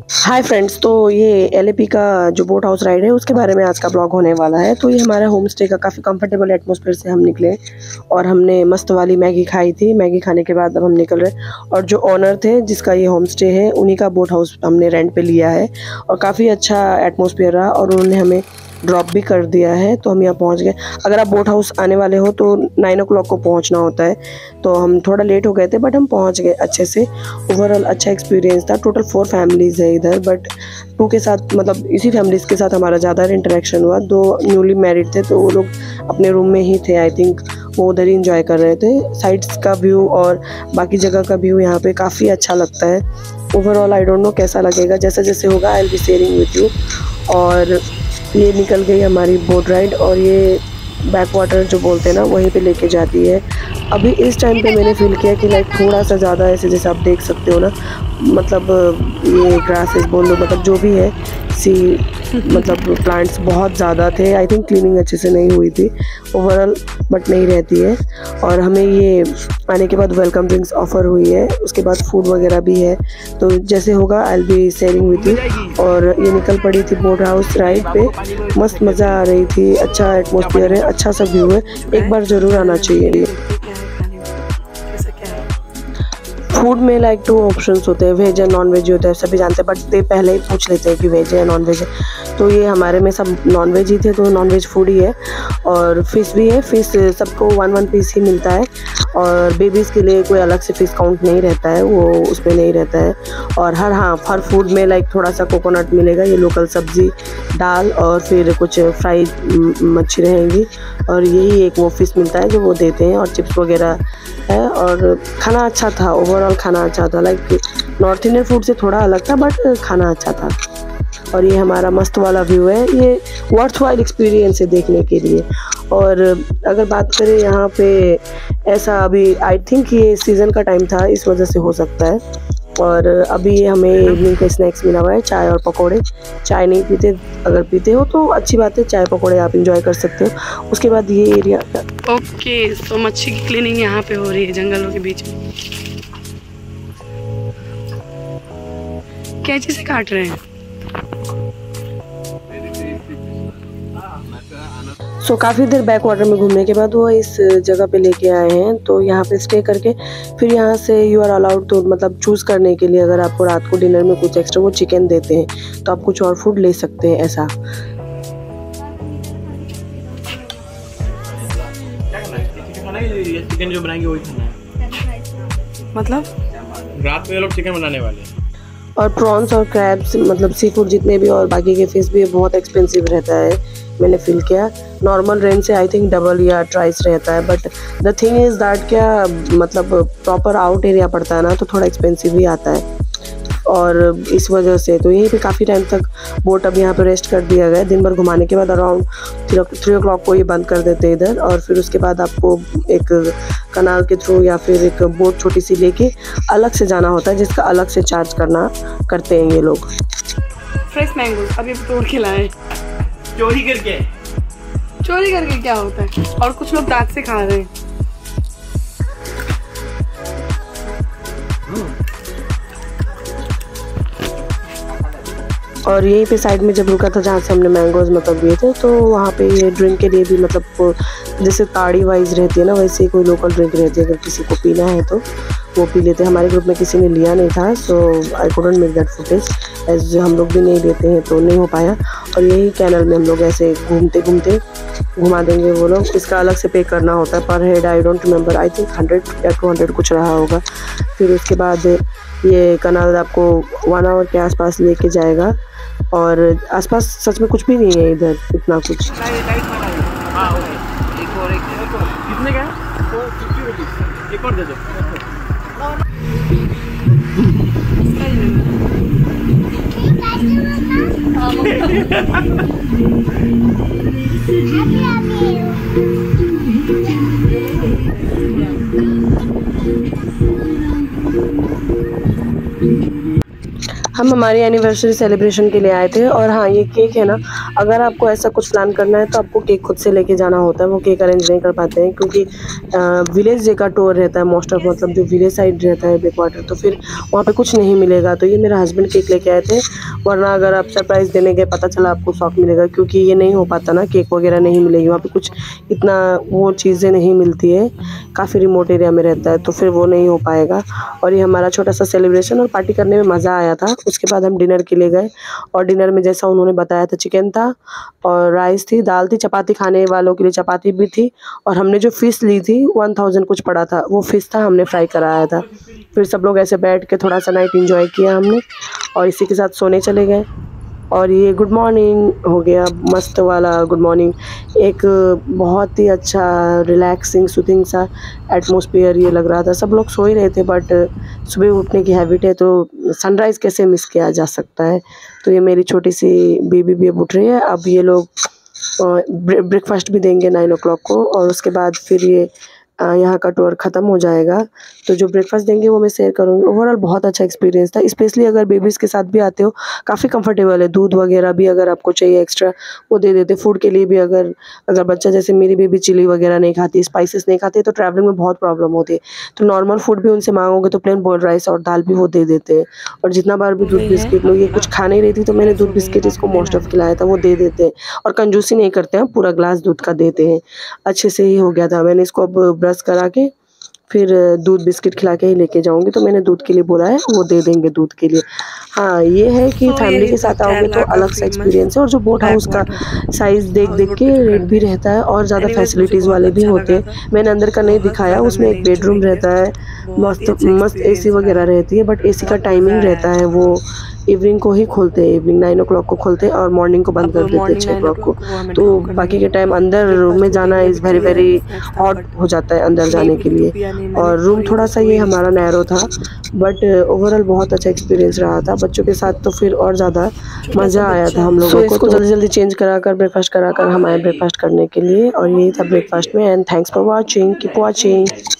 Hi friends, तो ये LAP का जो बोट हाउस राइड है उसके बारे में आज का ब्लॉग होने वाला है। तो ये हमारा होम स्टे का काफ़ी कंफर्टेबल एटमॉस्फेयर से हम निकले और हमने मस्त वाली मैगी खाई थी। मैगी खाने के बाद अब हम निकल रहे और जो ओनर थे जिसका ये होम स्टे है उन्हीं का बोट हाउस हमने रेंट पे लिया है और काफ़ी अच्छा एटमॉस्फेयर रहा और उन्होंने हमें ड्रॉप भी कर दिया है। तो हम यहाँ पहुँच गए। अगर आप बोट हाउस आने वाले हो तो 9 o'clock को पहुँचना होता है, तो हम थोड़ा लेट हो गए थे बट हम पहुँच गए अच्छे से। ओवरऑल अच्छा एक्सपीरियंस था। टोटल 4 फैमिलीज़ है इधर, बट 2 के साथ मतलब इसी फैमिलीज़ के साथ हमारा ज़्यादा इंटरेक्शन हुआ। 2 न्यूली मैरिड थे तो वो लोग अपने रूम में ही थे। आई थिंक वो उधर ही इंजॉय कर रहे थे। साइड्स का व्यू और बाकी जगह का व्यू यहाँ पे काफ़ी अच्छा लगता है। ओवरऑल आई डोंट नो कैसा लगेगा, जैसे जैसे होगा I will be sharing with you. और ये निकल गई हमारी बोट राइड और ये बैक वाटर जो बोलते हैं ना वहीं पे लेके जाती है। अभी इस टाइम पे मैंने फील किया कि लाइक थोड़ा सा ज़्यादा ऐसे जैसे आप देख सकते हो ना, मतलब ये ग्रासेस बोल लो, मतलब जो भी है सी, मतलब प्लांट्स बहुत ज़्यादा थे। आई थिंक क्लीनिंग अच्छे से नहीं हुई थी ओवरऑल, बट नहीं रहती है। और हमें ये आने के बाद वेलकम ड्रिंक्स ऑफ़र हुई है, उसके बाद फूड वगैरह भी है। तो जैसे होगा I will be sharing with you. और ये निकल पड़ी थी बोट हाउस राइड पे। मस्त मज़ा आ रही थी, अच्छा एटमॉस्फेयर है, अच्छा सा व्यू है। एक बार ज़रूर आना चाहिए। फूड में लाइक 2 ऑप्शंस होते हैं, वेज एंड नॉन वेज होता है, सभी जानते हैं, बट ते पहले ही पूछ लेते हैं कि वेज है या नॉन वेज है। तो ये हमारे में सब नॉन वेज ही थे, तो नॉन वेज फूड ही है। और फ़िश भी है, फ़िश सबको 1 पीस ही मिलता है और बेबीज़ के लिए कोई अलग से फ़िश काउंट नहीं रहता है, वो उसमें नहीं रहता है। और हर फूड में लाइक थोड़ा सा कोकोनट मिलेगा, ये लोकल सब्ज़ी, दाल और फिर कुछ फ्राई मच्छी रहेंगी और यही एक वो फ़िश मिलता है जो वो देते हैं और चिप्स वगैरह है। और खाना अच्छा था, ओवरऑल खाना अच्छा था। लाइक नॉर्थ इंडियन फूड से थोड़ा अलग था बट खाना अच्छा था। और ये हमारा मस्त वाला व्यू है, ये वर्थ वाइल एक्सपीरियंस है देखने के लिए। और अगर बात करें यहाँ पे, ऐसा अभी आई थिंक ये सीज़न का टाइम था, इस वजह से हो सकता है। और अभी हमें इवनिंग का स्नैक्स मिला हुआ है, चाय और पकोड़े। चाय नहीं पीते, अगर पीते हो तो अच्छी बात है, चाय पकोड़े आप इंजॉय कर सकते हो। उसके बाद ये एरिया ओके, तो मच्छी की क्लीनिंग यहाँ पे हो रही है जंगलों के बीच में। कैंची से काट रहे हैं। सो काफ़ी देर बैक वाटर में घूमने के बाद वो इस जगह पे लेके आए हैं। तो यहाँ पे स्टे करके फिर यहाँ से यू आर अलाउड तो मतलब चूज़ करने के लिए, अगर आपको रात को डिनर में कुछ एक्स्ट्रा, वो चिकन देते हैं तो आप कुछ और फूड ले सकते हैं ऐसा। चिकन जो बनाएंगे वही खाना है, मतलब रात में ये लोग चिकन बनाने वाले हैं। और प्रॉन्स और क्रैब्स, मतलब सी फूड जितने भी और बाकी के फिश भी बहुत एक्सपेंसिव रहता है, मैंने फील किया। नॉर्मल रेंज से आई थिंक डबल या ट्राइस रहता है, but the thing is that क्या मतलब प्रॉपर आउट एरिया पड़ता है ना, तो थोड़ा एक्सपेंसिव ही आता है। और इस वजह से तो यहीं पे काफ़ी टाइम तक बोट अब यहाँ पे रेस्ट कर दिया गया। दिन भर घुमाने के बाद अराउंड 3 o'clock को ये बंद कर देते हैं इधर। और फिर उसके बाद आपको एक कनाल के थ्रू या फिर एक बोट छोटी सी लेके अलग से जाना होता है, जिसका अलग से चार्ज करते हैं ये लोग। फ्रेश मैंगो अभी तोड़ के लाए, चोरी करके क्या होता है। और कुछ लोग दांत से खा रहे हैं। और यहीं पे साइड में जब रुका था जहाँ से हमने मैंगोज मतलब लिए थे, तो वहाँ पे ये ड्रिंक के लिए भी मतलब जैसे ताड़ी वाइज रहती है ना, वैसे ही कोई लोकल ड्रिंक रहती है, अगर किसी को पीना है तो वो पी लेते हैं। हमारे ग्रुप में किसी ने लिया नहीं था, so I couldn't make that footage, as हम लोग भी नहीं लेते हैं तो नहीं हो पाया। और यही कैनल में हम लोग ऐसे घूमते घूमते घुमा देंगे वो लोग। इसका अलग से पे करना होता है पर head, I don't remember, I think 100 या 200 कुछ रहा होगा। फिर उसके बाद ये कनाल आपको 1 hour के आसपास लेके जाएगा और आसपास सच में कुछ भी नहीं है इधर इतना कुछ। कितने का है? 50 रुपीज़। एक और दे दो। हम हमारी एनिवर्सरी सेलिब्रेशन के लिए आए थे। और हाँ, ये केक है ना, अगर आपको ऐसा कुछ प्लान करना है तो आपको केक खुद से लेके जाना होता है, वो केक अरेंज नहीं कर पाते हैं क्योंकि विलेज जे का टूर रहता है मोस्ट ऑफ, मतलब जो विलेज साइड रहता है बैकवाटर, तो फिर वहाँ पे कुछ नहीं मिलेगा। तो ये मेरा हस्बैंड केक लेके आए थे, वरना अगर आप सरप्राइज़ देने गए पता चला आपको शॉक मिलेगा, क्योंकि ये नहीं हो पाता ना, केक वगैरह नहीं मिलेगी वहाँ पे, कुछ इतना वो चीज़ें नहीं मिलती है, काफ़ी रिमोट एरिया में रहता है, तो फिर वो नहीं हो पाएगा। और ये हमारा छोटा सा सेलिब्रेशन और पार्टी करने में मज़ा आया था। उसके बाद हम डिनर के लिए गए और डिनर में जैसा उन्होंने बताया था चिकन था और राइस थी, दाल थी, चपाती खाने वालों के लिए चपाती भी थी, और हमने जो फ़िश ली थी 1000 कुछ पड़ा था, वो फ़िश था, हमने फ्राई कराया था। फिर सब लोग ऐसे बैठ के थोड़ा सा नाइट एंजॉय किया हमने और इसी के साथ सोने चले गए। और ये गुड मॉर्निंग हो गया, मस्त वाला गुड मॉर्निंग, एक बहुत ही अच्छा रिलैक्सिंग सूथिंग सा एटमॉस्फेयर ये लग रहा था। सब लोग सो ही रहे थे, बट सुबह उठने की हैबिट है तो सनराइज़ कैसे मिस किया जा सकता है। तो ये मेरी छोटी सी बेबी भी अब उठ रही है। अब ये लोग ब्रेकफास्ट भी देंगे 9 o'clock को, और उसके बाद फिर ये यहाँ का टूर ख़त्म हो जाएगा। तो जो ब्रेकफास्ट देंगे वो मैं शेयर करूँगी। ओवरऑल बहुत अच्छा एक्सपीरियंस था, स्पेशली अगर बेबीज़ के साथ भी आते हो काफ़ी कंफर्टेबल है। दूध वगैरह भी अगर आपको चाहिए एक्स्ट्रा वो दे देते। फूड के लिए भी अगर बच्चा, जैसे मेरी बेबी चिली वगैरह नहीं खाती, स्पाइसेस नहीं खाती, तो ट्रैवलिंग में बहुत प्रॉब्लम होती है, तो नॉर्मल फूड भी उनसे मांगोगे तो प्लेन बॉइल्ड राइस और दाल भी वो दे देते हैं। और जितना बार भी दूध बिस्किट लो, ये कुछ खा नहीं रही थी तो मैंने दूध बिस्किट इसको मोस्ट ऑफ खिलाया था, वो दे देते हैं और कंजूसी नहीं करते हैं, पूरा ग्लास दूध का देते हैं। अच्छे से ही हो गया था। मैंने इसको अब ब्रश करा के फिर दूध बिस्किट खिला के ही लेके जाऊंगी, तो मैंने दूध के लिए बोला है, वो दे देंगे दूध के लिए। हाँ, ये है कि फैमिली के साथ आओगे तो अलग सा एक्सपीरियंस है। और जो बोट हाउस का साइज़ देख देख के रेट भी रहता है और ज़्यादा फैसिलिटीज़ वाले भी होते हैं। मैंने अंदर का नहीं दिखाया, उसमें एक बेडरूम रहता है, मस्त मस्त एसी वगैरह रहती है, बट एसी का टाइमिंग रहता है, वो इवनिंग को ही खोलते हैं, इवनिंग 9 o'clock को खोलते हैं और मॉर्निंग को बंद कर देते हैं 6 o'clock को। तो बाकी के टाइम अंदर रूम में जाना इज़ वेरी वेरी हॉट हो जाता है अंदर जाने के लिए। और रूम थोड़ा सा ये हमारा नैरो था, बट ओवरऑल बहुत अच्छा एक्सपीरियंस रहा था। बच्चों के साथ तो फिर और ज़्यादा मज़ा आया था हम लोगों को। तो जल्दी जल्दी चेंज कराकर ब्रेकफास्ट कराकर हम आए ब्रेकफास्ट करने के लिए, और यही था ब्रेकफास्ट में। And thanks for watching, keep watching.